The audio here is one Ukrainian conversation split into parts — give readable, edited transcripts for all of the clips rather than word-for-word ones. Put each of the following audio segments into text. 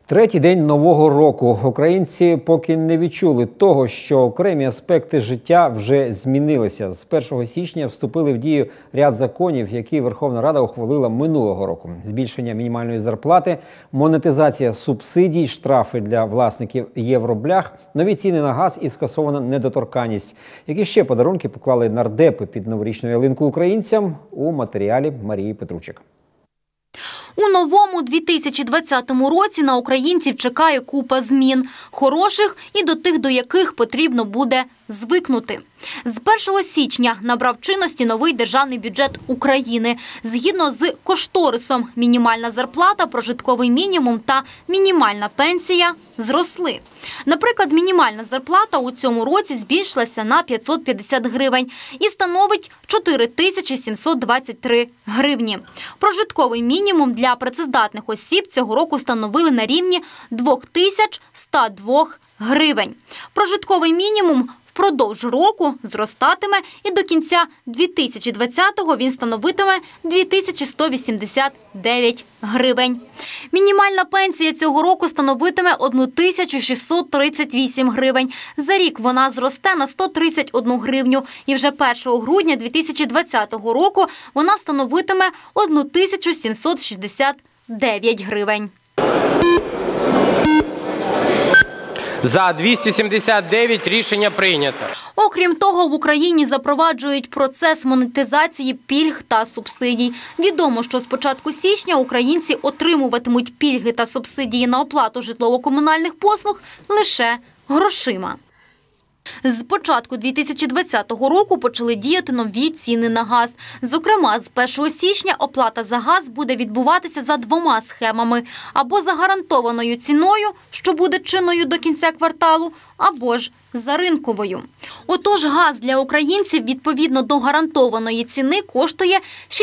Третій день Нового року. Українці поки не відчули того, що окремі аспекти життя вже змінилися. З 1 січня вступили в дію ряд законів, які Верховна Рада ухвалила минулого року. Збільшення мінімальної зарплати, монетизація субсидій, штрафи для власників євроблях, нові ціни на газ і скасована недоторканність. Які ще подарунки поклали нардепи під новорічну ялинку українцям у матеріалі Марії Петручик. У новому 2020 році на українців чекає купа змін. Хороших і до тих, до яких потрібно буде звикнути. З 1 січня набрав чинності новий державний бюджет України. Згідно з кошторисом, мінімальна зарплата, прожитковий мінімум та мінімальна пенсія зросли. Наприклад, мінімальна зарплата у цьому році збільшилася на 550 гривень і становить 4723 гривні. Прожитковий мінімум для працездатних осіб цього року встановили на рівні 2102 гривень. Прожитковий мінімум впродовж року зростатиме і до кінця 2020-го він становитиме 2189 гривень. Мінімальна пенсія цього року становитиме 1638 гривень. За рік вона зросте на 131 гривню. І вже 1 грудня 2020 року вона становитиме 1769 гривень. За 279 рішення прийнято. Окрім того, в Україні запроваджують процес монетизації пільг та субсидій. Відомо, що з початку січня українці отримуватимуть пільги та субсидії на оплату житлово-комунальних послуг лише грошима. З початку 2020 року почали діяти нові ціни на газ. Зокрема, з 1 січня оплата за газ буде відбуватися за двома схемами. Або за гарантованою ціною, що буде чинною до кінця кварталу, або ж за ринковою. Отож, газ для українців відповідно до гарантованої ціни коштує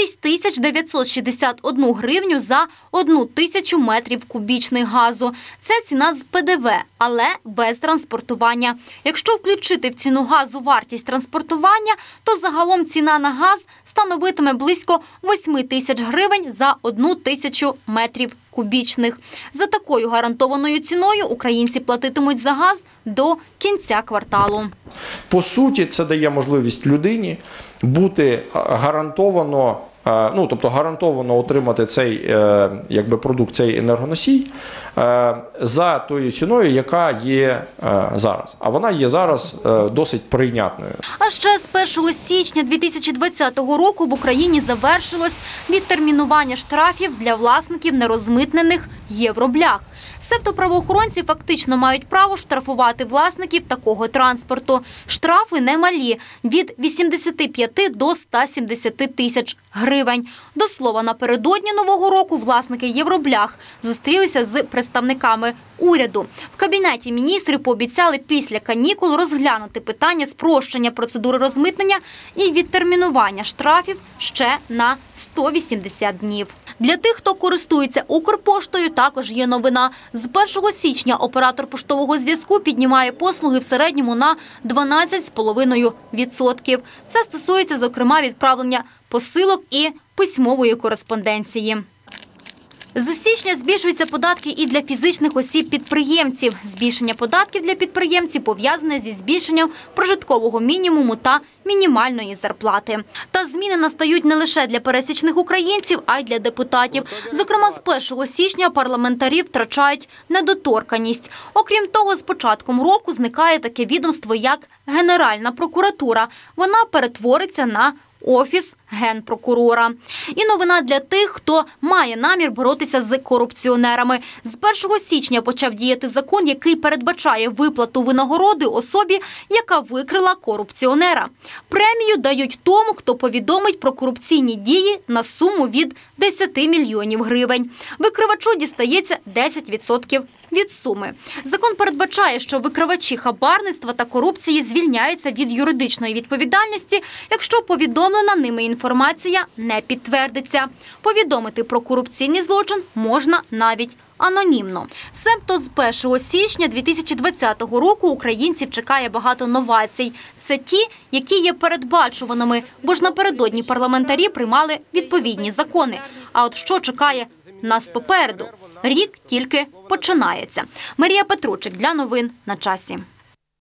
6961 гривню за 1000 метрів кубічних газу. Це ціна з ПДВ, але без транспортування. Якщо включити в ціну газу вартість транспортування, то загалом ціна на газ становитиме близько 8000 гривень за 1000 метрів кубічних. За такою гарантованою ціною українці платитимуть за газ до кінця кварталу. По суті, це дає можливість людині бути гарантовано, гарантовано отримати цей продукт, цей енергоносій за тою ціною, яка є зараз. А вона є зараз досить прийнятною. А ще з 1 січня 2020 року в Україні завершилось відтермінування штрафів для власників нерозмитнених євроблях. Себто правоохоронці фактично мають право штрафувати власників такого транспорту. Штрафи немалі – від 85 до 170 тисяч гривень. До слова, напередодні Нового року власники євроблях зустрілися з представниками уряду. В Кабінеті міністрів пообіцяли після канікул розглянути питання спрощення процедури розмитнення і відтермінування штрафів ще на 180 днів. Для тих, хто користується Укрпоштою, також є новина. З 1 січня оператор поштового зв'язку піднімає послуги в середньому на 12,5%. Це стосується, зокрема, відправлення посилок і письмової кореспонденції. З січня збільшуються податки і для фізичних осіб-підприємців. Збільшення податків для підприємців пов'язане зі збільшенням прожиткового мінімуму та мінімальної зарплати. Та зміни настають не лише для пересічних українців, а й для депутатів. Зокрема, з 1 січня парламентарі втрачають недоторканність. Окрім того, з початком року зникає таке відомство, як Генеральна прокуратура. Вона перетвориться на Офіс Генпрокурора. І новина для тих, хто має намір боротися з корупціонерами. З 1 січня почав діяти закон, який передбачає виплату винагороди особі, яка викрила корупціонера. Премію дають тому, хто повідомить про корупційні дії на суму від 10 мільйонів гривень. Викривачу дістається 10% від суми. Закон передбачає, що викривачі хабарництва та корупції звільняються від юридичної відповідальності, якщо повідомлена ними інформація не підтвердиться. Повідомити про корупційний злочин можна навіть анонімно. Себто з 1 січня 2020 року українців чекає багато новацій. Це ті, які є передбачуваними, бо ж напередодні парламентарі приймали відповідні закони. А от що чекає нас попереду? Рік тільки починається. Марія Петручик для новин на часі.